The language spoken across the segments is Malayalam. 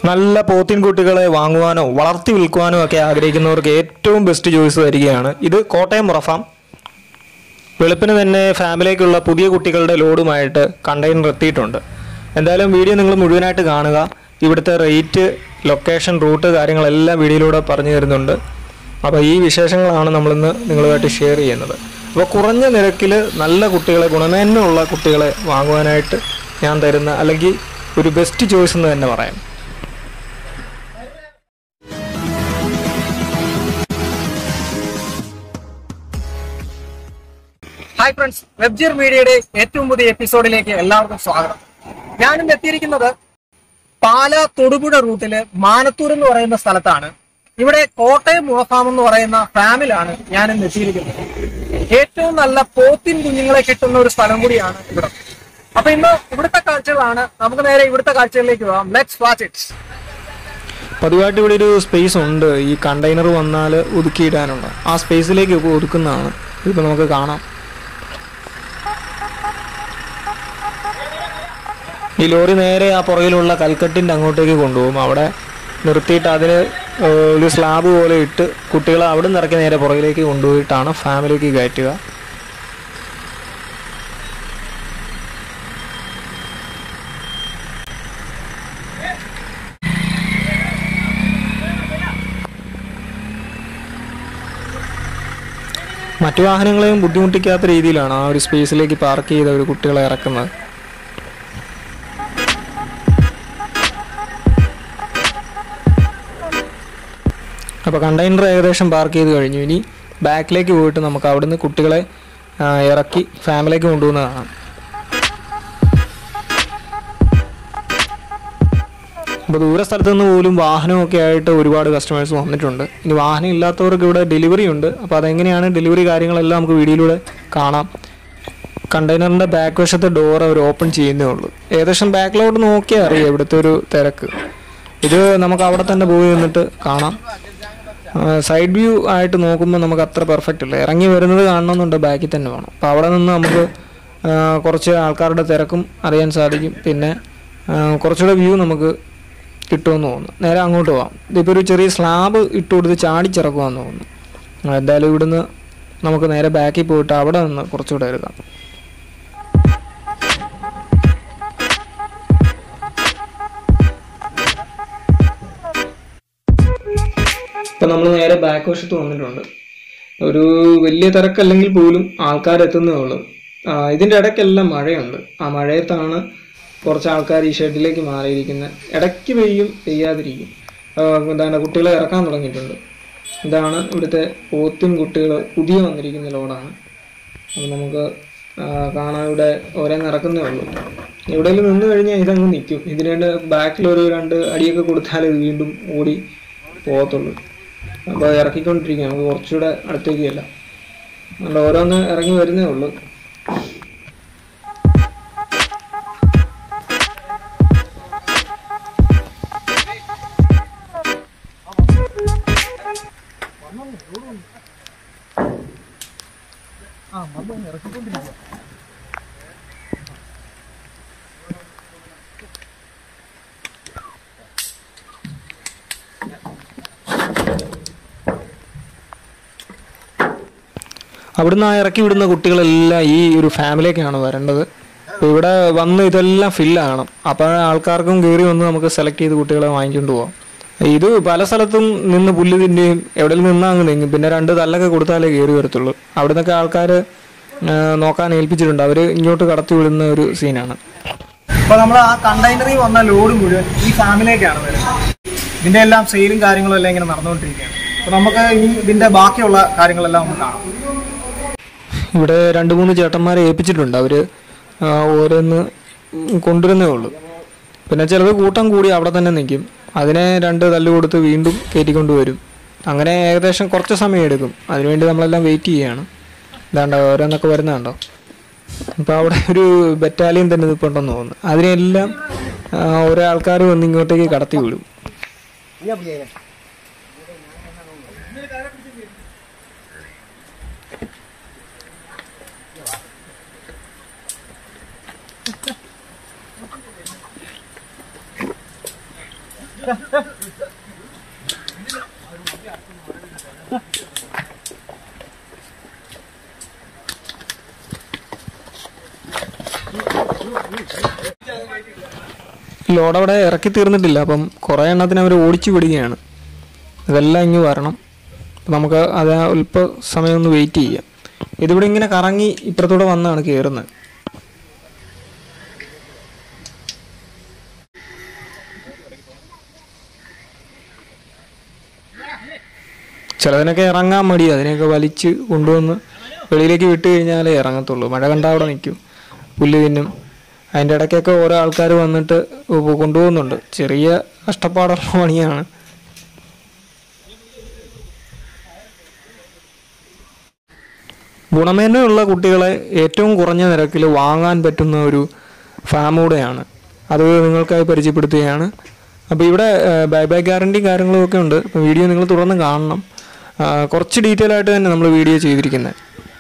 നല്ല പോത്തിൻ കുട്ടികളെ വാങ്ങുവാനോ വളർത്തി വിൽക്കുവാനോ ഒക്കെ ആഗ്രഹിക്കുന്നവർക്ക് ഏറ്റവും ബെസ്റ്റ് ചോയ്സ് വരികയാണ്. ഇത് കോട്ടയം മുറ ഫാം. വെളുപ്പിന് തന്നെ ഫാമിലേക്കുള്ള പുതിയ കുട്ടികളുടെ ലോഡുമായിട്ട് കണ്ടെയ്നർ എത്തിയിട്ടുണ്ട്. എന്തായാലും വീഡിയോ നിങ്ങൾ മുഴുവനായിട്ട് കാണുക. ഇവിടുത്തെ റേറ്റ്, ലൊക്കേഷൻ, റൂട്ട് കാര്യങ്ങളെല്ലാം വീഡിയോയിലൂടെ പറഞ്ഞു തരുന്നുണ്ട്. അപ്പോൾ ഈ വിശേഷങ്ങളാണ് നമ്മളിന്ന് നിങ്ങളുമായിട്ട് ഷെയർ ചെയ്യുന്നത്. അപ്പോൾ കുറഞ്ഞ നിരക്കിൽ നല്ല കുട്ടികളെ, ഗുണമേന്മയുള്ള കുട്ടികളെ വാങ്ങുവാനായിട്ട് ഞാൻ തരുന്ന അല്ലെങ്കിൽ ഒരു ബെസ്റ്റ് ചോയ്സ് എന്ന് തന്നെ പറയാം. ഹായ് ഫ്രണ്ട്സ്, വെബ്ജിയർ മീഡിയയുടെ ഏറ്റവും പുതിയ എപ്പിസോഡിലേക്ക് എല്ലാവർക്കും സ്വാഗതം. ഞാനിന്ന് എത്തിയിരിക്കുന്നത് പാല തൊടുപുഴ റൂട്ടില് മാനത്തൂർ എന്ന് പറയുന്ന സ്ഥലത്താണ്. ഇവിടെ കോട്ടയം മുറ ഫാം എന്ന് പറയുന്ന ഫാമിലാണ് ഞാനിന്ന് എത്തിയിരിക്കുന്നത്. ഏറ്റവും നല്ല പോത്തിൻ കുഞ്ഞുങ്ങളെ കിട്ടുന്ന ഒരു സ്ഥലം കൂടിയാണ് ഇവിടെ. അപ്പൊ ഇന്ന് ഇവിടുത്തെ കാഴ്ചകളാണ്. നമുക്ക് നേരെ ഇവിടുത്തെ കാഴ്ചകളിലേക്ക് പോകാം. Let's watch it. പതിവായിട്ട് ഇവിടെ ഒരു സ്പേസ് ഉണ്ട്. ഈ കണ്ടെയ്നർ വന്നാൽ ഒതുക്കിയിടാനുള്ള ആ സ്പേസിലേക്ക് ഒതുക്കുന്നതാണ്. ഇപ്പം നമുക്ക് കാണാം. ഈ ലോറി നേരെ ആ പുറകിലുള്ള കൽക്കട്ടിൻ്റെ അങ്ങോട്ടേക്ക് കൊണ്ടുപോകും. അവിടെ നിർത്തിയിട്ട് അതിന് ഒരു സ്ലാബ് പോലെ ഇട്ട് കുട്ടികളെ അവിടെ നിന്ന് ഇറക്കി നേരെ പുറകിലേക്ക് കൊണ്ടുപോയിട്ടാണ് ഫാമിലേക്ക് കയറ്റുക. മറ്റു വാഹനങ്ങളെയും ബുദ്ധിമുട്ടിക്കാത്ത രീതിയിലാണ് ആ ഒരു സ്പേസിലേക്ക് പാർക്ക് ചെയ്ത ഒരു കുട്ടികളെ ഇറക്കുന്നത്. അപ്പോൾ കണ്ടെയ്നർ ഏകദേശം പാർക്ക് ചെയ്ത് കഴിഞ്ഞു. ഇനി ബാക്കിലേക്ക് പോയിട്ട് നമുക്ക് അവിടുന്ന് കുട്ടികളെ ഇറക്കി ഫാമിലിക്ക് കൊണ്ടുപോകുന്നതാണ്. അപ്പോൾ ദൂര സ്ഥലത്ത് നിന്ന് പോലും വാഹനമൊക്കെ ആയിട്ട് ഒരുപാട് കസ്റ്റമേഴ്സ് വന്നിട്ടുണ്ട്. ഇനി വാഹനം ഇല്ലാത്തവർക്ക് ഇവിടെ ഡെലിവറി ഉണ്ട്. അപ്പോൾ അതെങ്ങനെയാണ് ഡെലിവറി കാര്യങ്ങളെല്ലാം നമുക്ക് വീഡിയോയിലൂടെ കാണാം. കണ്ടെയ്നറിൻ്റെ ബാക്ക് വശത്തെ ഡോർ അവർ ഓപ്പൺ ചെയ്യുന്നേ ഉള്ളൂ. ഏകദേശം ബാക്കിലോട്ട് നോക്കിയാൽ അറിയാം ഇവിടുത്തെ ഒരു തിരക്ക്. ഇത് നമുക്ക് അവിടെ തന്നെ പോയി നിന്നിട്ട് കാണാം. സൈഡ് വ്യൂ ആയിട്ട് നോക്കുമ്പോൾ നമുക്ക് അത്ര പെർഫെക്റ്റ് ഇല്ല. ഇറങ്ങി വരുന്നത് കാണണമെന്നുണ്ട് ബാക്കിൽ തന്നെ വേണം. അപ്പോൾ അവിടെ നിന്ന് നമുക്ക് കുറച്ച് ആൾക്കാരുടെ തിരക്കും അറിയാൻ സാധിക്കും. പിന്നെ കുറച്ചുകൂടെ വ്യൂ നമുക്ക് കിട്ടുമെന്ന് തോന്നുന്നു. നേരെ അങ്ങോട്ട് പോകാം. ഇതിപ്പോൾ ഒരു ചെറിയ സ്ലാബ് ഇട്ട് കൊടുത്ത് ചാടിച്ചിറക്കുമെന്ന് തോന്നുന്നു. എന്തായാലും ഇവിടുന്ന് നമുക്ക് നേരെ ബാക്കിൽ പോയിട്ട് അവിടെ നിന്ന് കുറച്ചുകൂടെ എടുക്കാം. ഇപ്പം നമ്മൾ നേരെ ബാക്ക് വശത്ത് വന്നിട്ടുണ്ട്. ഒരു വലിയ തിരക്കല്ലെങ്കിൽ പോലും ആൾക്കാരെത്തുന്നേ ഉള്ളൂ. ഇതിൻ്റെ ഇടയ്ക്കെല്ലാം മഴയുണ്ട്. ആ മഴയത്താണ് കുറച്ച് ആൾക്കാർ ഈ ഷെഡിലേക്ക് മാറിയിരിക്കുന്നത്. ഇടയ്ക്ക് പെയ്യും, പെയ്യാതിരിക്കും. എന്താണ്, കുട്ടികളെ ഇറക്കാൻ തുടങ്ങിയിട്ടുണ്ട്. ഇതാണ് ഇവിടുത്തെ പോത്തും കുട്ടികൾ പുതിയ വന്നിരിക്കുന്ന ലോഡാണ്. അപ്പോൾ നമുക്ക് കാണാൻ ഇവിടെ ഓരോന്ന് ഇറക്കുന്നേ ഉള്ളൂ. എവിടെയെങ്കിലും നിന്ന് കഴിഞ്ഞാൽ ഇതങ്ങ് നിൽക്കും. ഇതിനുവേണ്ടി ബാക്കിലൊരു 2 അടിയൊക്കെ കൊടുത്താൽ ഇത് വീണ്ടും ഓടി പോകത്തുള്ളൂ. അപ്പോൾ ഇറക്കിക്കൊണ്ടിരിക്കുക. നമുക്ക് കുറച്ചുകൂടെ അടുത്തേക്ക് അല്ല, അതുകൊണ്ട് ഓരോന്ന് ഇറങ്ങി വരുന്നേ ഉള്ളൂ. അവിടുന്ന് ഇറക്കി വിടുന്ന കുട്ടികളെല്ലാം ഈ ഒരു ഫാമിലിക്കാണ് വരേണ്ടത്. അപ്പോൾ ഇവിടെ വന്ന് ഇതെല്ലാം ഫില്ലാകണം. അപ്പോൾ ആൾക്കാർക്കും കയറി വന്ന് നമുക്ക് സെലക്ട് ചെയ്ത് കുട്ടികളെ വാങ്ങിക്കൊണ്ട് പോകാം. ഇത് പല സ്ഥലത്തും നിന്ന് പുല്ല് തിന്നെയും എവിടെയും നിന്നാൽ അങ്ങ് നീങ്ങും. പിന്നെ 2 തല്ലൊക്കെ കൊടുത്താലേ കയറി വരത്തുള്ളൂ. അവിടെ നിന്നൊക്കെ ആൾക്കാർ നോക്കാൻ ഏൽപ്പിച്ചിട്ടുണ്ട്. അവർ ഇങ്ങോട്ട് കടത്തി വിടുന്ന ഒരു സീനാണ്. അപ്പോൾ നമ്മൾ ആ കണ്ടെയ്നറിൽ വന്ന ലോഡ് മുഴുവൻ ഈ ഫാമിലേക്കാണ് വരുന്നത്. ഇതിൻ്റെ എല്ലാം സെയിലും കാര്യങ്ങളും എല്ലാം ഇങ്ങനെ നടന്നുകൊണ്ടിരിക്കുകയാണ്. അപ്പോൾ നമുക്ക് ഇനി ഇതിൻ്റെ ബാക്കിയുള്ള കാര്യങ്ങളെല്ലാം ഒന്ന് കാണാം. ഇവിടെ 2-3 ചേട്ടന്മാരെ ഏൽപ്പിച്ചിട്ടുണ്ട്. അവർ ഓരോന്ന് കൊണ്ടുവരുന്നേ ഉള്ളൂ. പിന്നെ ചിലത് കൂട്ടം കൂടി അവിടെ തന്നെ നിൽക്കും. അതിനെ 2 തല്ല് കൊടുത്ത് വീണ്ടും കയറ്റിക്കൊണ്ട് വരും. അങ്ങനെ ഏകദേശം കുറച്ച് സമയം എടുക്കും. അതിനുവേണ്ടി നമ്മളെല്ലാം വെയിറ്റ് ചെയ്യുകയാണ്. ഇതാണ്ടോ ഓരോന്നൊക്കെ വരുന്നതുണ്ടോ. അപ്പോൾ അവിടെ ഒരു ബറ്റാലിയൻ തന്നെ നിൽപ്പുണ്ടെന്ന് തോന്നുന്നു. അതിനെല്ലാം ഓരോ ആൾക്കാർ വന്ന് ഇങ്ങോട്ടേക്ക് കടത്തി വിടും. ലോഡ് അവിടെ ഇറക്കി തീർന്നിട്ടില്ല, അപ്പം കുറേ എണ്ണത്തിന് അവർ ഓടിച്ചു വിടുകയാണ്. ഇതെല്ലാം ഇങ്ങ് വരണം. അപ്പം നമുക്ക് അത് അല്പ സമയം ഒന്ന് വെയിറ്റ് ചെയ്യാം. ഇതിവിടെ ഇങ്ങനെ കറങ്ങി ഇപ്പുറത്തൂടെ വന്നാണ് കയറുന്നത്. ചിലതിനൊക്കെ ഇറങ്ങാൻ മടി, അതിനെയൊക്കെ വലിച്ച് കൊണ്ടുവന്ന് വെളിയിലേക്ക് വിട്ട് കഴിഞ്ഞാലേ ഇറങ്ങത്തുള്ളൂ. മഴ കണ്ടാൽ അവിടെ നിൽക്കും, പുല്ല് തിന്നും. അതിൻ്റെ ഇടയ്ക്കൊക്കെ ഓരോ ആൾക്കാർ വന്നിട്ട് കൊണ്ടുപോകുന്നുണ്ട്. ചെറിയ കഷ്ടപ്പാടുള്ള പണിയാണ്. ഗുണമേന്മയുള്ള കുട്ടികളെ ഏറ്റവും കുറഞ്ഞ നിരക്കിൽ വാങ്ങാൻ പറ്റുന്ന ഒരു ഫാം കൂടെയാണ്. അത് നിങ്ങൾക്കായി പരിചയപ്പെടുത്തുകയാണ്. അപ്പോൾ ഇവിടെ ബൈ ഗ്യാരണ്ടി കാര്യങ്ങളും ഒക്കെ ഉണ്ട്. അപ്പോൾ വീഡിയോ നിങ്ങൾ തുടർന്ന് കാണണം. കുറച്ച് ഡീറ്റെയിൽ ആയിട്ട് തന്നെ നമ്മൾ വീഡിയോ ചെയ്തിരിക്കുന്നത്.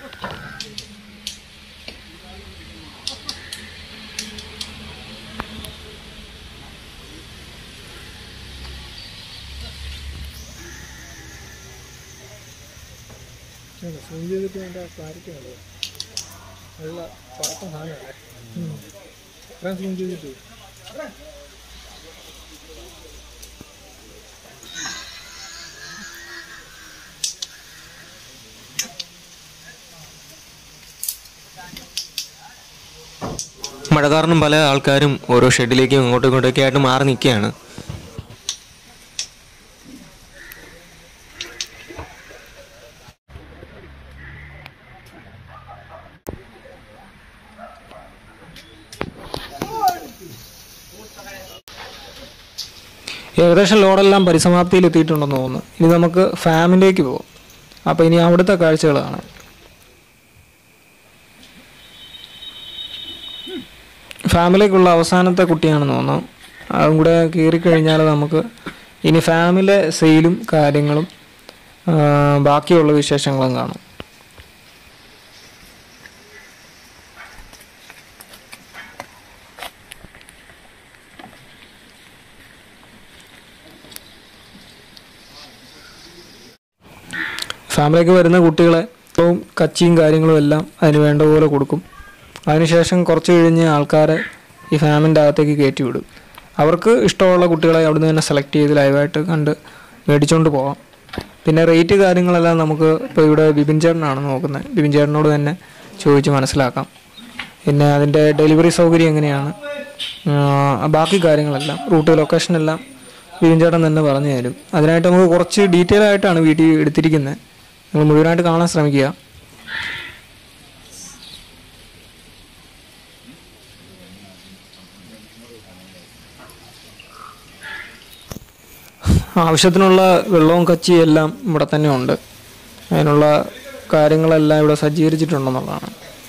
മഴ കാരണം പല ആൾക്കാരും ഓരോ ഷെഡിലേക്കും ഇങ്ങോട്ടും ഇങ്ങോട്ടൊക്കെ ആയിട്ട് മാറി നിൽക്കുകയാണ്. ഏകദേശം ലോഡെല്ലാം പരിസമാപ്തിയിൽ എത്തിയിട്ടുണ്ടെന്ന് തോന്നുന്നു. ഇനി നമുക്ക് ഫാമിലേക്ക് പോകാം. അപ്പോൾ ഇനി അവിടുത്തെ കാഴ്ചകൾ കാണാം. ഫാമിലേക്കുള്ള അവസാനത്തെ കുട്ടിയാണെന്ന് തോന്നുന്നു. അതും കൂടെ കയറിക്കഴിഞ്ഞാൽ നമുക്ക് ഇനി ഫാമിലെ സെയിലും കാര്യങ്ങളും ബാക്കിയുള്ള വിശേഷങ്ങളും കാണാം. ഫാമിലിക്ക് വരുന്ന കുട്ടികളെ ഇപ്പം കച്ചിയും കാര്യങ്ങളും എല്ലാം അതിന് വേണ്ട പോലെ കൊടുക്കും. അതിനുശേഷം കുറച്ച് കഴിഞ്ഞ് ആൾക്കാരെ ഈ ഫാമിൻ്റെ അകത്തേക്ക് കയറ്റി വിടും. അവർക്ക് ഇഷ്ടമുള്ള കുട്ടികളെ അവിടുന്ന് തന്നെ സെലക്ട് ചെയ്ത് ലൈവായിട്ട് കണ്ട് മേടിച്ചുകൊണ്ട് പോകാം. പിന്നെ റേറ്റ് കാര്യങ്ങളെല്ലാം നമുക്ക് ഇപ്പോൾ ഇവിടെ ബിബിൻ ചേട്ടനാണ് നോക്കുന്നത്. ബിബിൻ ചേട്ടനോട് തന്നെ ചോദിച്ച് മനസ്സിലാക്കാം. പിന്നെ അതിൻ്റെ ഡെലിവറി സൗകര്യം എങ്ങനെയാണ്, ബാക്കി കാര്യങ്ങളെല്ലാം റൂട്ട് ലൊക്കേഷനെല്ലാം ബിബിൻ ചേട്ടൻ തന്നെ പറഞ്ഞു തരും. അതിനായിട്ട് നമുക്ക് കുറച്ച് ഡീറ്റെയിൽ ആയിട്ടാണ് വീഡിയോ എടുത്തിരിക്കുന്നത്. നിങ്ങൾ മുഴുവനായിട്ട് കാണാൻ ശ്രമിക്കുക. ആവശ്യത്തിനുള്ള വെള്ളവും കച്ചിയും എല്ലാം ഇവിടെ തന്നെ ഉണ്ട്. അതിനുള്ള കാര്യങ്ങളെല്ലാം ഇവിടെ സജ്ജീകരിച്ചിട്ടുണ്ടെന്നുള്ളതാണ്.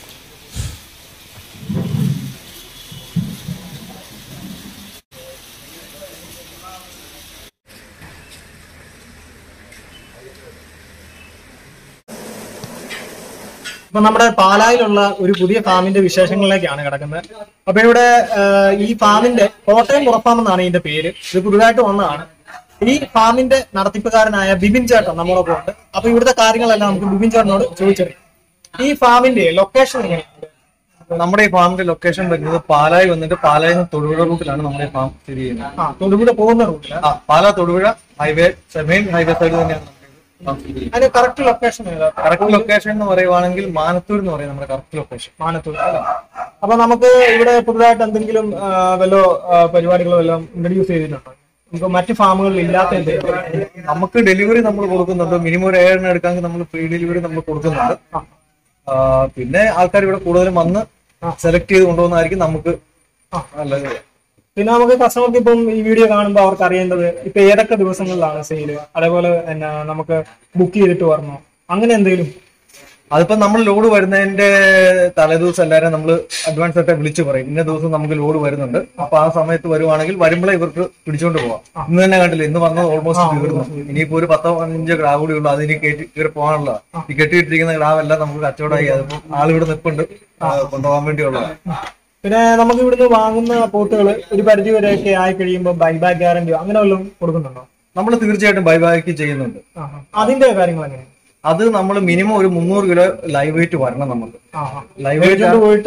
അപ്പൊ നമ്മുടെ പാലായിലുള്ള ഒരു പുതിയ ഫാമിന്റെ വിശേഷങ്ങളിലേക്കാണ് കിടക്കുന്നത്. അപ്പൊ ഇവിടെ ഈ ഫാമിന്റെ കോട്ടയം മുറ ഫാം എന്നാണ് ഇതിന്റെ പേര്. ഇത് പുതുതായിട്ട് വന്നതാണ്. ഈ ഫാമിന്റെ നടത്തിപ്പുകാരനായ ബിബിൻ ചേട്ടൻ നമ്മളൊപ്പം ഉണ്ട്. അപ്പൊ ഇവിടുത്തെ കാര്യങ്ങളെല്ലാം നമുക്ക് ബിബിൻ ചേട്ടനോട് ചോദിച്ചറിയാം. ഈ ഫാമിന്റെ ലൊക്കേഷൻ എങ്ങനെയാണ്? നമ്മുടെ ഈ ഫാമിന്റെ ലൊക്കേഷൻ വരുന്നത് പാലായി വന്നിട്ട് പാലായിൽ നിന്ന് തൊടുപുഴ റൂട്ടിലാണ് നമ്മുടെ ഫാം സ്ഥിതി ചെയ്യുന്നത്. തൊടുപുഴ പോകുന്ന റൂട്ടില് Pala Thodupuzha highway main highway side തന്നെയാണ്. അതിന്റെ കറക്റ്റ് ലൊക്കേഷൻ കറക്റ്റ് ലൊക്കേഷൻ എന്ന് പറയുവാണെങ്കിൽ മാനത്തൂർ എന്ന് പറയും നമ്മുടെ കറക്റ്റ് ലൊക്കേഷൻ. മാനത്തൂർ. അപ്പൊ നമുക്ക് ഇവിടെ പുതുതായിട്ട് എന്തെങ്കിലും വല്ല പരിപാടികളോ എല്ലാം ഇൻട്രൊഡ്യൂസ് ചെയ്തിട്ടുണ്ടോ? നമുക്ക് മറ്റ് ഫാമുകളിൽ ഇല്ലാത്ത എന്തെങ്കിലും? നമുക്ക് ഡെലിവറി നമ്മൾ കൊടുക്കുന്നുണ്ട്. മിനിമം ഒരു 7 എടുക്കാമെങ്കിൽ നമ്മൾ ഫ്രീ ഡെലിവറി നമ്മൾ കൊടുക്കുന്നുണ്ട്. പിന്നെ ആൾക്കാർ ഇവിടെ കൂടുതലും വന്ന് സെലക്ട് ചെയ്ത് കൊണ്ടുപോകുന്നതായിരിക്കും നമുക്ക് നല്ലത്. പിന്നെ നമുക്ക് കസ്റ്റമർക്ക് ഇപ്പം ഈ വീഡിയോ കാണുമ്പോൾ അവർക്ക് അറിയേണ്ടത് ഇപ്പൊ ഏതൊക്കെ ദിവസങ്ങളിലാണ് സെയില്, അതേപോലെ തന്നെ നമുക്ക് ബുക്ക് ചെയ്തിട്ട് വരണോ, അങ്ങനെ എന്തെങ്കിലും? അതിപ്പോ നമ്മൾ ലോഡ് വരുന്നതിന്റെ തലേദിവസം എല്ലാവരും നമ്മൾ അഡ്വാൻസ് ആയിട്ട് വിളിച്ചു പറയും, ഇന്ന ദിവസം നമുക്ക് ലോഡ് വരുന്നുണ്ട്. അപ്പൊ ആ സമയത്ത് വരുവാണെങ്കിൽ വരുമ്പോഴേ ഇവർക്ക് പിടിച്ചോണ്ട് പോവാം. ഇന്ന് തന്നെ കണ്ടില്ല, ഇന്ന് വന്നത് ഓൾമോസ്റ്റ് തീർന്നു. ഇനിയിപ്പോ ഒരു 10-15 ക്രാവ് കൂടി ഉള്ളു. അതിന് കയറി പോകാനുള്ള ഈ കെട്ടിയിട്ടിരിക്കുന്ന ക്രാവെല്ലാം നമുക്ക് കച്ചവടമായി. അതിപ്പോ ആളിവിടെ നിൽപ്പുണ്ട് കൊണ്ടുപോകാൻ വേണ്ടിയുള്ളതാണ്. പിന്നെ നമുക്ക് ഇവിടുന്ന് വാങ്ങുന്ന പോത്തുകൾ ഒരു പരിധി വരെയൊക്കെ ആയി കഴിയുമ്പോൾ ബൈബാക്ക് ഗ്യാരണ്ടിയോ അങ്ങനെ വല്ലതും കൊടുക്കുന്നുണ്ടോ? നമ്മൾ തീർച്ചയായിട്ടും ബൈബാക്ക് ചെയ്യുന്നുണ്ട്. അതിന്റെ കാര്യങ്ങൾ എങ്ങനെയാണ്? അത് നമ്മൾ മിനിമം ഒരു 300 കിലോ ലൈവ് വെയിറ്റ് വരണം. നമുക്ക് ലൈവ് വെയിറ്റ്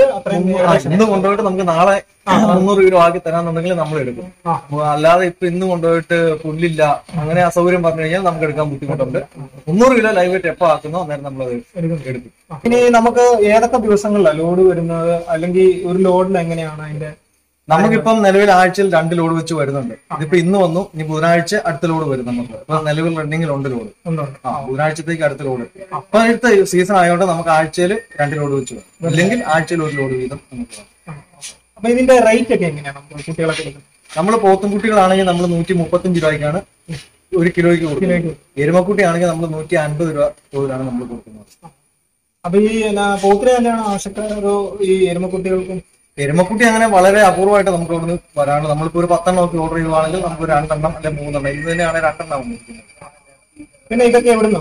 ഇന്ന് കൊണ്ടുപോയിട്ട് നമുക്ക് നാളെ 300 കിലോ ആക്കി തരാന്നുണ്ടെങ്കിൽ നമ്മൾ എടുക്കും. അല്ലാതെ ഇപ്പൊ ഇന്ന് കൊണ്ടുപോയിട്ട് പുല്ലില്ല അങ്ങനെ അസൗകര്യം പറഞ്ഞു കഴിഞ്ഞാൽ നമുക്ക് എടുക്കാൻ ബുദ്ധിമുട്ടുണ്ട്. 300 കിലോ ലൈവ് വെയിറ്റ് എപ്പോ ആക്കുന്നോ അന്നേരം നമ്മൾ എടുക്കും. ഇനി നമുക്ക് ഏതൊക്കെ ദിവസങ്ങളിലാണ് ലോഡ് വരുന്നത്, അല്ലെങ്കിൽ ഒരു ലോഡിന് എങ്ങനെയാണ് അതിന്റെ? നമുക്കിപ്പം നിലവിൽ ആഴ്ചയിൽ 2 ലോഡ് വെച്ച് വരുന്നുണ്ട്. ഇതിപ്പോ ഇന്ന് വന്നു, ഇനി ബുധനാഴ്ച അടുത്ത ലോഡ് വരും. നമുക്ക് ഇപ്പൊ നിലവിൽ റണ്ണിങ്ങിലുണ്ട് ലോഡ്. ബുധനാഴ്ചത്തേക്ക് അടുത്ത ലോഡ്. അപ്പൊ അടുത്ത സീസൺ ആയതുകൊണ്ട് നമുക്ക് ആഴ്ചയിൽ 2 ലോഡ് വെച്ച് വരും, അല്ലെങ്കിൽ ആഴ്ചയിൽ 1 ലോഡ് വീതം നമുക്ക്. അപ്പൊ ഇതിന്റെ റേറ്റ് ഒക്കെ എങ്ങനെയാണ് കുട്ടികളൊക്കെ? നമ്മൾ പോത്തും കുട്ടികളാണെങ്കിൽ നമ്മൾ 135 രൂപയ്ക്കാണ് 1 കിലോയ്ക്ക് കൊടുക്കുന്നത്. എരുമക്കുട്ടി ആണെങ്കിൽ നമ്മൾ 150 രൂപ തോതിലാണ് നമ്മൾ കൊടുക്കുന്നത്. അപ്പൊ ഈ പോത്തിനെ തന്നെയാണ് ആവശ്യക്കാരോ ഈ എരുമക്കുട്ടികൾക്കും? എരുമക്കുട്ടി അങ്ങനെ വളരെ അപൂർവമായിട്ട് നമുക്ക് ഇവിടുന്ന് വരാണ്. നമ്മളിപ്പോ ഒരു 10 എണ്ണം ഓർഡർ ചെയ്യുവാണെങ്കിൽ നമുക്ക് 2 എണ്ണം അല്ലെങ്കിൽ 3 എണ്ണം, ഇത് തന്നെയാണ് 2 എണ്ണം വന്നിരിക്കുന്നത്. പിന്നെ ഇതൊക്കെ എവിടുന്ന?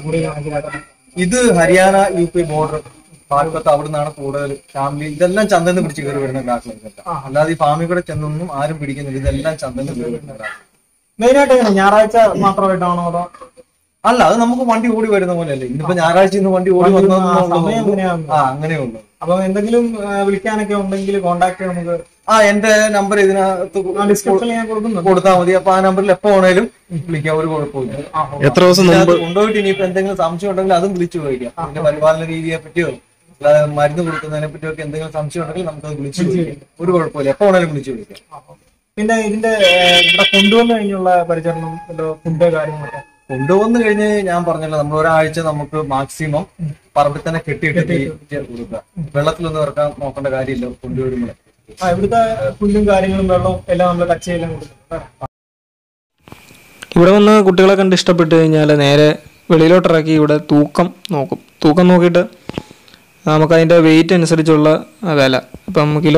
ഇത് ഹരിയാന UP ബോർഡർ പാൽപ്പത്ത്, അവിടെ നിന്നാണ് കൂടുതൽ ഫാമിലി. ഇതെല്ലാം ചന്തന്ന് പിടിച്ച് കയറി വരുന്ന ഗ്രാഹകർക്കല്ല, അല്ലാതെ ഈ ഫാമിൽ കൂടെ ചെന്നൊന്നും ആരും പിടിക്കുന്നില്ല. ഇതെല്ലാം ചന്തന്ന് കയറി വരുന്ന ഗ്രാഹകർ. മെയിനായിട്ട് എങ്ങനെ ഞായറാഴ്ച മാത്രമായിട്ടാണോ അതോ? അല്ല, അത് നമുക്ക് വണ്ടി ഓടി വരുന്ന പോലെ അല്ലേ. ഇന്നിപ്പോ ഞായറാഴ്ച ഇന്ന് വണ്ടി ഓടി വന്നു അങ്ങനെയുള്ളൂ. അപ്പൊ എന്തെങ്കിലും വിളിക്കാനൊക്കെ ഉണ്ടെങ്കിൽ കോണ്ടാക്ട് നമുക്ക് എന്റെ നമ്പർ ഇതിനകത്ത് കൊടുത്താൽ മതി. അപ്പൊ ആ നമ്പറിൽ എപ്പോ വേണേലും വിളിക്കാം, ഒരു കുഴപ്പമില്ല. എത്ര ദിവസം മുമ്പ് കൊണ്ടുപോയിട്ട് ഇനിയിപ്പോ എന്തെങ്കിലും സംശയം ഉണ്ടെങ്കിൽ അതും വിളിച്ചു ചോദിക്കാം. അതിന്റെ പരിപാലന രീതിയെ പറ്റിയോ മരുന്ന് കൊടുക്കുന്നതിനെ പറ്റിയോ ഒക്കെ എന്തെങ്കിലും സംശയം ഉണ്ടെങ്കിൽ നമുക്കത് വിളിച്ചു ചോദിക്കാം, ഒരു കുഴപ്പമില്ല. എപ്പോ വേണേലും വിളിച്ചു ചോദിക്കാം. പിന്നെ ഇതിന്റെ ഇവിടെ കൊണ്ടുവന്നു കഴിഞ്ഞുള്ള പരിചരണം, ഫുഡ് കാര്യങ്ങളൊക്കെ കൊണ്ടുവന്നു കഴിഞ്ഞ് ഞാൻ പറഞ്ഞല്ലോ, നമ്മൾ ഒരാഴ്ച നമുക്ക് മാക്സിമം പറമ്പിൽ തന്നെ കെട്ടിയിട്ട് കൊടുക്കുക. വെള്ളത്തിലൊന്നും ഇറക്കാൻ നോക്കേണ്ട കാര്യമില്ല കൊണ്ടുവരുമ്പോൾ. ഇവിടുത്തെ പുല്ലും കാര്യങ്ങളും വെള്ളവും എല്ലാം നമ്മൾ ടച്ച് ചെയ്യാൻ കൊടുക്കും. ഇവിടെ വന്ന് കുട്ടികളെ കണ്ട് ഇഷ്ടപ്പെട്ട് കഴിഞ്ഞാൽ നേരെ വെളിയിലോട്ടിറക്കി ഇവിടെ തൂക്കം നോക്കും. തൂക്കം നോക്കിയിട്ട് നമുക്കതിൻ്റെ വെയിറ്റ് അനുസരിച്ചുള്ള വില, ഇപ്പം കിലോ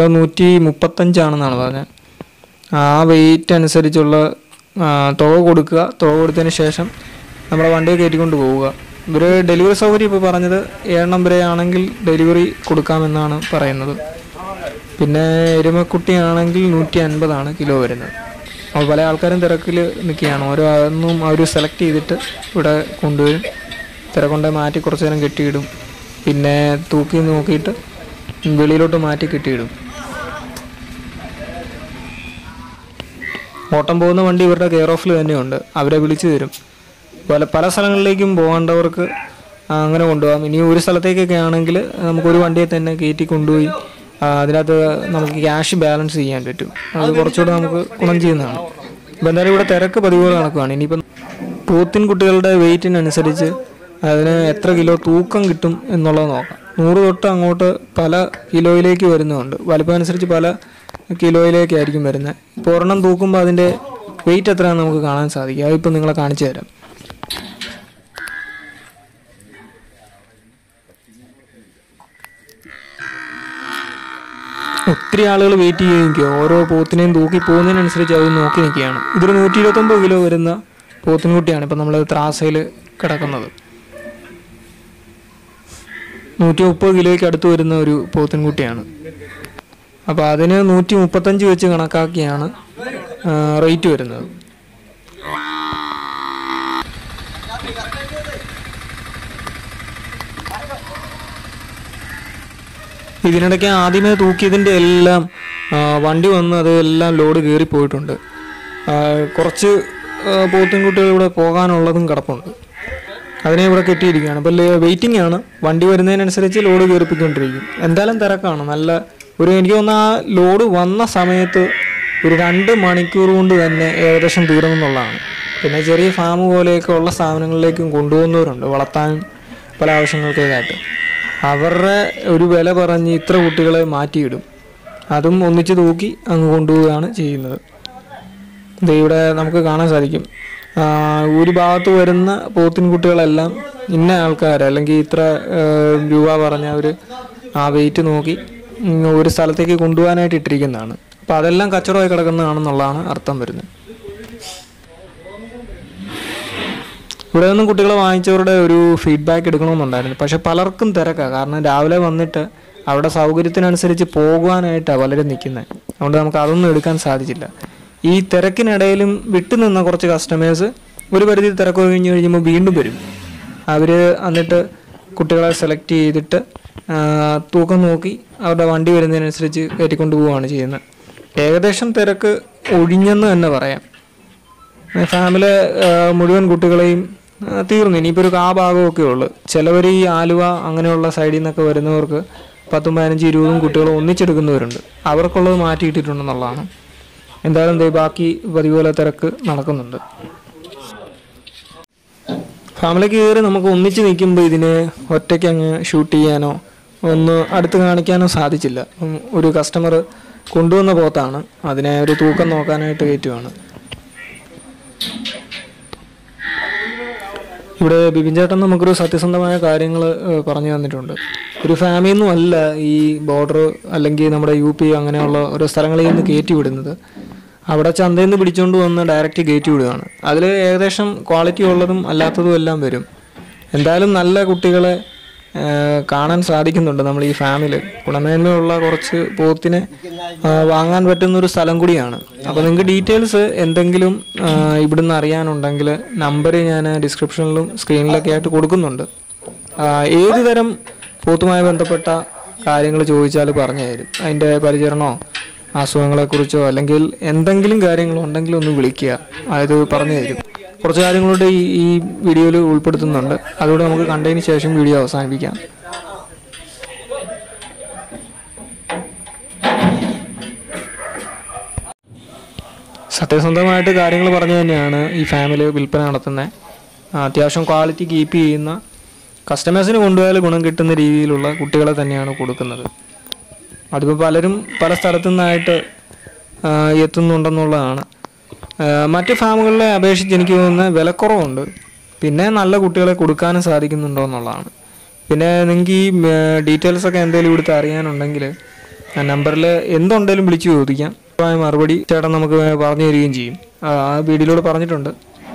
135 പറഞ്ഞത്. ആ വെയിറ്റ് അനുസരിച്ചുള്ള തുക കൊടുക്കുക. തുക കൊടുത്തതിന് ശേഷം നമ്മുടെ വണ്ടിയെ കയറ്റിക്കൊണ്ട് പോവുക. ഇവർ ഡെലിവറി സൗകര്യം ഇപ്പോൾ പറഞ്ഞത് 7 വരെ ആണെങ്കിൽ ഡെലിവറി കൊടുക്കാമെന്നാണ് പറയുന്നത്. പിന്നെ എരുമക്കുട്ടിയാണെങ്കിൽ 150 കിലോ വരുന്നത്. അപ്പോൾ പല ആൾക്കാരും തിരക്കിൽ നിൽക്കുകയാണ്. ഓരോന്നും അവർ സെലക്ട് ചെയ്തിട്ട് ഇവിടെ കൊണ്ടുവരും. തിരക്കൊണ്ടേ മാറ്റി കുറച്ച് നേരം കെട്ടിയിടും. പിന്നെ തൂക്കി നോക്കിയിട്ട് വെളിയിലോട്ട് മാറ്റി കെട്ടിയിടും. ഓട്ടം പോകുന്ന വണ്ടി ഇവരുടെ കെയർ ഓഫിൽ തന്നെയുണ്ട്. അവരെ വിളിച്ചു തരും. പല സ്ഥലങ്ങളിലേക്കും പോകേണ്ടവർക്ക് അങ്ങനെ കൊണ്ടുപോകാം. ഇനി ഒരു സ്ഥലത്തേക്കൊക്കെ ആണെങ്കിൽ നമുക്കൊരു വണ്ടിയെ തന്നെ കയറ്റി കൊണ്ടുപോയി അതിനകത്ത് നമുക്ക് ക്യാഷ് ബാലൻസ് ചെയ്യാൻ പറ്റും. അത് കുറച്ചുകൂടെ നമുക്ക് ഗുണം ചെയ്യുന്നതാണ്. ഇപ്പം എന്തായാലും ഇവിടെ തിരക്ക് പതിവുകൾ കണക്കുവാണ്. ഇനിയിപ്പം പോത്തിൻ കുട്ടികളുടെ വെയിറ്റിനനുസരിച്ച് അതിന് എത്ര കിലോ തൂക്കം കിട്ടും എന്നുള്ളത് നോക്കാം. 100 തൊട്ട് അങ്ങോട്ട് പല കിലോയിലേക്ക് വരുന്നുണ്ട്. വലിപ്പം അനുസരിച്ച് പല കിലോയിലേക്കായിരിക്കും വരുന്നത്. ഇപ്പോൾ ഒരെണ്ണം തൂക്കുമ്പോൾ അതിൻ്റെ വെയിറ്റ് എത്രയാണെന്ന് നമുക്ക് കാണാൻ സാധിക്കും. അതിപ്പോൾ നിങ്ങളെ കാണിച്ചു തരാം. ഒത്തിരി ആളുകൾ വെയിറ്റ് ചെയ്ത് നിൽക്കുക. ഓരോ പോത്തിനെയും തൂക്കി പോകുന്നതിനനുസരിച്ച് അത് നോക്കി നിൽക്കുകയാണ്. ഇതൊരു 129 കിലോ വരുന്ന പോത്തിൻകുട്ടിയാണ് ഇപ്പം നമ്മൾ ത്രാസയിൽ കിടക്കുന്നത്. 130 കിലോയ്ക്ക് അടുത്ത് വരുന്ന ഒരു പോത്തിൻകുട്ടിയാണ്. അപ്പോൾ അതിന് 135 വെച്ച് കണക്കാക്കിയാണ് റേറ്റ് വരുന്നത്. ഇതിനിടയ്ക്ക് ആദ്യമേ തൂക്കിയതിൻ്റെ എല്ലാം വണ്ടി വന്ന് അതെല്ലാം ലോഡ് കയറി പോയിട്ടുണ്ട്. കുറച്ച് പോത്തിൻകുട്ടികൾ ഇവിടെ പോകാനുള്ളതും കിടപ്പുണ്ട്. അതിനെ ഇവിടെ കെട്ടിയിരിക്കുകയാണ്. അപ്പോൾ വെയിറ്റിംഗ് ആണ്. വണ്ടി വരുന്നതിനനുസരിച്ച് ലോഡ് കയറിപ്പിക്കൊണ്ടിരിക്കും. എന്തായാലും തിരക്കാണ്. നല്ല എനിക്ക് തോന്നുന്നു ആ ലോഡ് വന്ന സമയത്ത് ഒരു 2 മണിക്കൂർ കൊണ്ട് തന്നെ ഏകദേശം തീർന്നെന്നുള്ളതാണ്. പിന്നെ ചെറിയ ഫാം പോലെയൊക്കെ ഉള്ള സ്ഥാപനങ്ങളിലേക്കും കൊണ്ടുപോകുന്നവരുണ്ട് വളർത്താനും പല ആവശ്യങ്ങൾക്കായിട്ട്. അവരുടെ ഒരു വില പറഞ്ഞ് ഇത്ര കുട്ടികളെ മാറ്റിയിടും. അതും ഒന്നിച്ച് തൂക്കി അങ്ങ് കൊണ്ടുപോവുകയാണ് ചെയ്യുന്നത്. ഇവിടെ നമുക്ക് കാണാൻ സാധിക്കും. ഒരു ഭാഗത്ത് വരുന്ന പോത്തിൻകുട്ടികളെല്ലാം ഇന്ന ആൾക്കാർ അല്ലെങ്കിൽ ഇത്ര രൂപ പറഞ്ഞ അവർ ആ വെയിറ്റ് നോക്കി ഒരു സ്ഥലത്തേക്ക് കൊണ്ടുപോകാനായിട്ട് ഇട്ടിരിക്കുന്നതാണ്. അപ്പോൾ അതെല്ലാം കച്ചവടമായി കിടക്കുന്നതാണെന്നുള്ളതാണ് അർത്ഥം വരുന്നത്. ഇവിടെ നിന്നും കുട്ടികളെ വാങ്ങിച്ചവരുടെ ഒരു ഫീഡ്ബാക്ക് എടുക്കണമെന്നുണ്ടായിരുന്നു. പക്ഷെ പലർക്കും തിരക്കാണ്. കാരണം രാവിലെ വന്നിട്ട് അവിടെ സൗകര്യത്തിനനുസരിച്ച് പോകുവാനായിട്ടാണ് പലരും നിൽക്കുന്നത്. അതുകൊണ്ട് നമുക്ക് അതൊന്നും എടുക്കാൻ സാധിച്ചില്ല. ഈ തിരക്കിനിടയിലും വിട്ടുനിന്ന കുറച്ച് കസ്റ്റമേഴ്സ് ഒരു പരിധി തിരക്ക് കഴിഞ്ഞ് കഴിയുമ്പോൾ വീണ്ടും വരും. അവർ എന്നിട്ട് കുട്ടികളെ സെലക്ട് ചെയ്തിട്ട് തൂക്കം നോക്കി അവരുടെ വണ്ടി വരുന്നതിനനുസരിച്ച് കയറ്റിക്കൊണ്ട് പോവുകയാണ് ചെയ്യുന്നത്. ഏകദേശം തിരക്ക് ഒഴിഞ്ഞെന്ന് തന്നെ പറയാം. ഫാമിലെ മുഴുവൻ കുട്ടികളെയും തീർന്നു. ഇനിയിപ്പോൾ ഒരു ഭാഗമൊക്കെ ഉള്ളു. ചിലവർ ഈ ആലുവ അങ്ങനെയുള്ള സൈഡിൽ നിന്നൊക്കെ വരുന്നവർക്ക് 10, 15, 20 കുട്ടികൾ ഒന്നിച്ചെടുക്കുന്നവരുണ്ട്. അവർക്കുള്ളത് മാറ്റിയിട്ടിട്ടുണ്ടെന്നുള്ളതാണ്. എന്തായാലും ബാക്കി പതിപോലെ തിരക്ക് നടക്കുന്നുണ്ട്. ഫാമിലിക്ക് കയറി നമുക്ക് ഒന്നിച്ച് നിൽക്കുമ്പോൾ ഇതിനെ ഒറ്റയ്ക്ക് അങ്ങ് ഷൂട്ട് ചെയ്യാനോ ഒന്ന് അടുത്ത് കാണിക്കാനോ സാധിച്ചില്ല. ഒരു കസ്റ്റമർ കൊണ്ടുവന്ന പോത്താണ്, അതിനെ ഒരു തൂക്കം നോക്കാനായിട്ട് കയറ്റുവാണ്. ഇവിടെ ബിബിൻ ചേട്ടൻ നമുക്കൊരു സത്യസന്ധമായ കാര്യങ്ങൾ പറഞ്ഞു തന്നിട്ടുണ്ട്. ഒരു ഫാമിലിയൊന്നും അല്ല ഈ ബോർഡർ അല്ലെങ്കിൽ നമ്മുടെ UP അങ്ങനെയുള്ള ഓരോ സ്ഥലങ്ങളിൽ നിന്ന് കയറ്റി വിടുന്നത്. അവിടെ ചന്തയിൽ നിന്ന് പിടിച്ചുകൊണ്ട് വന്ന് ഡയറക്റ്റ് കയറ്റി വിടുകയാണ്. അതിൽ ഏകദേശം ക്വാളിറ്റി ഉള്ളതും അല്ലാത്തതും എല്ലാം വരും. എന്തായാലും നല്ല കുട്ടികളെ കാണാൻ സാധിക്കുന്നുണ്ട് നമ്മൾ ഈ ഫാമിലി. ഗുണമേന്മയുള്ള കുറച്ച് പോത്തിനെ വാങ്ങാൻ പറ്റുന്നൊരു സ്ഥലം കൂടിയാണ്. അപ്പോൾ നിങ്ങൾക്ക് ഡീറ്റെയിൽസ് എന്തെങ്കിലും ഇവിടുന്ന് അറിയാനുണ്ടെങ്കിൽ നമ്പർ ഞാൻ ഡിസ്ക്രിപ്ഷനിലും സ്ക്രീനിലൊക്കെ ആയിട്ട് കൊടുക്കുന്നുണ്ട്. ഏത് തരം പോത്തുമായി ബന്ധപ്പെട്ട കാര്യങ്ങൾ ചോദിച്ചാൽ പറഞ്ഞു തരും. അതിൻ്റെ പരിചരണമോ അസുഖങ്ങളെക്കുറിച്ചോ അല്ലെങ്കിൽ എന്തെങ്കിലും കാര്യങ്ങളുണ്ടെങ്കിൽ ഒന്ന് വിളിക്കുക, അത് പറഞ്ഞു തരും. കുറച്ച് കാര്യങ്ങളോട് ഈ വീഡിയോയിൽ ഉൾപ്പെടുത്തുന്നുണ്ട്. അതുകൊണ്ട് നമുക്ക് കണ്ടതിന് ശേഷം വീഡിയോ അവസാനിപ്പിക്കാം. സത്യസന്ധമായിട്ട് കാര്യങ്ങൾ പറഞ്ഞു തന്നെയാണ് ഈ ഫാമിലി വിൽപ്പന നടത്തുന്നത്. അത്യാവശ്യം ക്വാളിറ്റി കീപ്പ് ചെയ്യുന്ന, കസ്റ്റമേഴ്സിന് കൊണ്ടുപോയാൽ ഗുണം കിട്ടുന്ന രീതിയിലുള്ള കുട്ടികളെ തന്നെയാണ് കൊടുക്കുന്നത്. അതിപ്പോൾ പലരും പല സ്ഥലത്തു നിന്നായിട്ട് എത്തുന്നുണ്ടെന്നുള്ളതാണ്. മറ്റ് ഫാമുകളിലെ അപേക്ഷിച്ച് എനിക്ക് തോന്നുന്നത് വിലക്കുറവുണ്ട്. പിന്നെ നല്ല കുട്ടികളെ കൊടുക്കാനും സാധിക്കുന്നുണ്ടോ എന്നുള്ളതാണ്. പിന്നെ നിങ്ങൾക്ക് ഈ ഡീറ്റെയിൽസൊക്കെ എന്തെങ്കിലും ഇവിടുത്തെ അറിയാനുണ്ടെങ്കിൽ ആ നമ്പറിൽ എന്തുണ്ടെങ്കിലും വിളിച്ച് ചോദിക്കാം. മറുപടി ചേട്ടൻ നമുക്ക് പറഞ്ഞു തരികയും ചെയ്യും. ആ വീഡിയോയിലൂടെ പറഞ്ഞിട്ടുണ്ട്.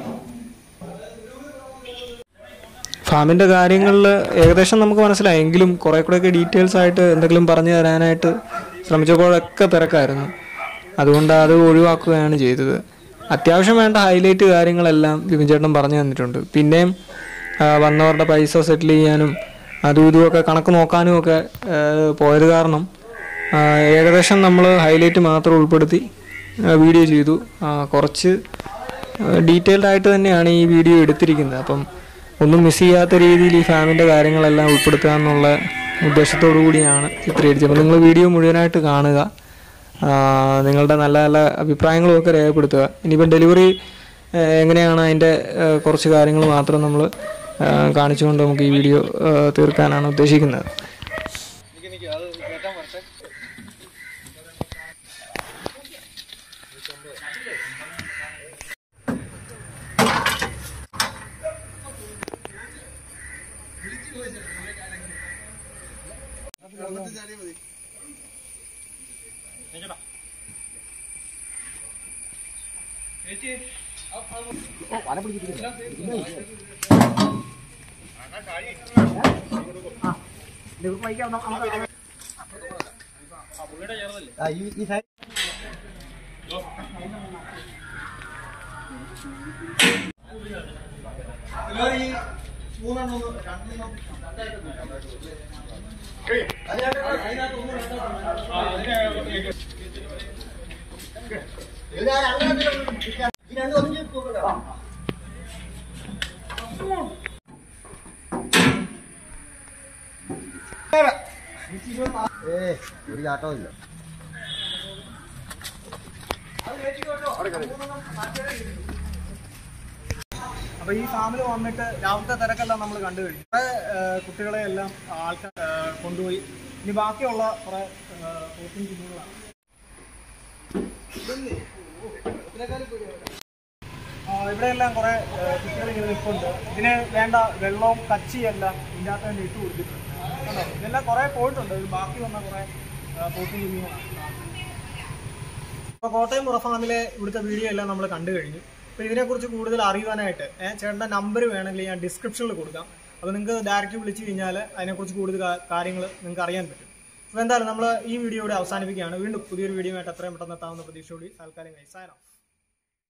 ഫാമിൻ്റെ കാര്യങ്ങളിൽ ഏകദേശം നമുക്ക് മനസ്സിലായി. എങ്കിലും കുറേ കൂടെയൊക്കെ ഡീറ്റെയിൽസ് ആയിട്ട് എന്തെങ്കിലും പറഞ്ഞു തരാനായിട്ട് ശ്രമിച്ചപ്പോഴൊക്കെ തിരക്കായിരുന്നു. അതുകൊണ്ട് അത് ഒഴിവാക്കുകയാണ് ചെയ്തത്. അത്യാവശ്യം വേണ്ട ഹൈലൈറ്റ് കാര്യങ്ങളെല്ലാം ബിബിൻ ചേട്ടൻ പറഞ്ഞു തന്നിട്ടുണ്ട്. പിന്നെയും വന്നവരുടെ പൈസ സെറ്റിൽ ചെയ്യാനും അതും ഇതുമൊക്കെ കണക്ക് നോക്കാനും ഒക്കെ പോയത് കാരണം ഏകദേശം നമ്മൾ ഹൈലൈറ്റ് മാത്രം ഉൾപ്പെടുത്തി വീഡിയോ ചെയ്തു. കുറച്ച് ഡീറ്റെയിൽഡ് ആയിട്ട് തന്നെയാണ് ഈ വീഡിയോ എടുത്തിരിക്കുന്നത്. അപ്പം ഒന്നും മിസ് ചെയ്യാത്ത രീതിയിൽ ഈ ഫാമിൻ്റെ കാര്യങ്ങളെല്ലാം ഉൾപ്പെടുത്തുക എന്നുള്ള ഉദ്ദേശത്തോടു കൂടിയാണ് ചിത്രീകരിച്ചത്. അപ്പോൾ നിങ്ങൾ വീഡിയോ മുഴുവനായിട്ട് കാണുക, നിങ്ങളുടെ നല്ല നല്ല അഭിപ്രായങ്ങളും ഒക്കെ രേഖപ്പെടുത്തുക. ഇനിയിപ്പം ഡെലിവറി എങ്ങനെയാണ് അതിൻ്റെ കുറച്ച് കാര്യങ്ങൾ മാത്രം നമ്മൾ കാണിച്ചുകൊണ്ട് നമുക്ക് ഈ വീഡിയോ തീർക്കാനാണ് ഉദ്ദേശിക്കുന്നത്. ഒരു ചാട്ടവും ഇല്ല. അപ്പൊ ഈ ഫാമിൽ വന്നിട്ട് രാവിലത്തെ തിരക്കെല്ലാം നമ്മൾ കണ്ടു കഴിഞ്ഞു. കുറെ കുട്ടികളെ എല്ലാം ആൾക്കാർ കൊണ്ടുപോയി. ഇനി ബാക്കിയുള്ള കുറെ പോത്തിൻ കുഞ്ഞുങ്ങളാണ്. ഇവിടെയെല്ലാം കുറെ കുട്ടികൾ ഇങ്ങനെ നിൽപ്പുണ്ട്. ഇതിന് വേണ്ട വെള്ളവും കച്ചിയെല്ലാം ഇതിനകത്ത് തന്നെ ഇട്ട് കൊടുത്തിട്ടുണ്ട്. കണ്ടോ, ഇതെല്ലാം കുറെ പോയിട്ടുണ്ട്. ഇത് ബാക്കി വന്ന കുറെ പോത്തിൻ കുഞ്ഞുങ്ങളാണ്. അപ്പോൾ കോട്ടയം മുറ ഫാമിലെ ഇവിടുത്തെ വീഡിയോ എല്ലാം നമ്മൾ കണ്ടു കഴിഞ്ഞു. അപ്പോൾ ഇതിനെക്കുറിച്ച് കൂടുതൽ അറിയുവാനായിട്ട് ചേട്ടൻ്റെ നമ്പർ വേണമെങ്കിൽ ഞാൻ ഡിസ്ക്രിപ്ഷനിൽ കൊടുക്കാം. അപ്പോൾ നിങ്ങൾക്ക് ഡയറക്റ്റ് വിളിച്ചു കഴിഞ്ഞാൽ അതിനെക്കുറിച്ച് കൂടുതൽ കാര്യങ്ങൾ നിങ്ങൾക്ക് അറിയാൻ പറ്റും. അപ്പോൾ എന്തായാലും നമ്മൾ ഈ വീഡിയോ ഇവിടെ അവസാനിപ്പിക്കുകയാണ്. വീണ്ടും പുതിയൊരു വീഡിയോ ആയിട്ട് എത്രയും പെട്ടെന്ന് എത്താവുന്ന പ്രതീക്ഷയോടെ തൽക്കാലം സൈൻ ഓഫ്.